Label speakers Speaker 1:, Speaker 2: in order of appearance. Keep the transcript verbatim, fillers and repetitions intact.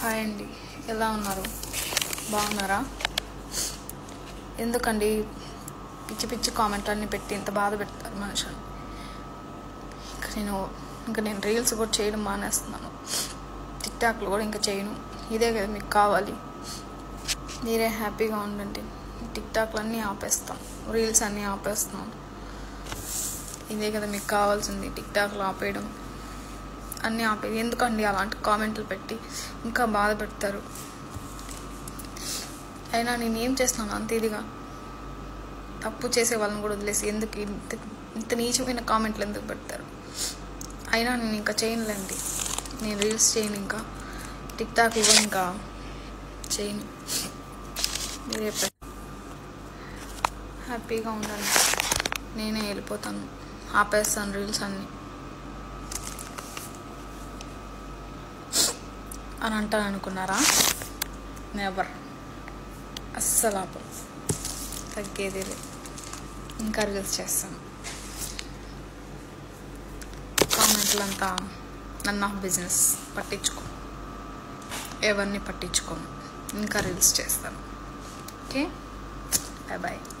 Speaker 1: Hi అండి, ఎలా ఉన్నారు? బాగున్నారా? ఎందుకండి పిచ్చి పిచ్చి కామెంట్లన్నీ పెట్టి ఇంత బాధ పెడతారు మనుషులు? ఇంకా నేను ఇంకా నేను రీల్స్ కూడా చేయడం మానేస్తున్నాను, టిక్టాక్లు కూడా ఇంకా చేయను. ఇదే కదా మీకు కావాలి, మీరే హ్యాపీగా ఉండండి. టిక్టాక్లు అన్నీ ఆపేస్తాం, రీల్స్ అన్నీ ఆపేస్తున్నాను. ఇదే కదా మీకు కావాల్సింది, టిక్టాక్లు ఆపేయడం, అన్నీ ఆపేది. ఎందుకండి అలాంటి కామెంట్లు పెట్టి ఇంకా బాధ పెడతారు? అయినా నేను ఏం చేస్తున్నాను అంత ఇదిగా? తప్పు చేసే వాళ్ళని కూడా వదిలేసి ఎందుకు ఇంత ఇంత నీచమైన కామెంట్లు ఎందుకు పెడతారు? అయినా నేను ఇంకా చేయనులేండి, నేను రీల్స్ చేయను, ఇంకా టిక్టాక్లు కూడా ఇంకా చేయను. మీరే హ్యాపీగా ఉండండి, నేనే వెళ్ళిపోతాను, ఆపేస్తాను రీల్స్ అన్నీ అని అంటాను అనుకున్నారా? నెవర్, అస్సలు ఆపం, తగ్గేదే లేదు. ఇంకా రీల్స్ చేస్తాను. కామెంట్లంతా నన్ను ఆఫ్ బిజినెస్, పట్టించుకో, ఎవరిని పట్టించుకోను. ఇంకా రీల్స్ చేస్తాను. Okay, bye bye.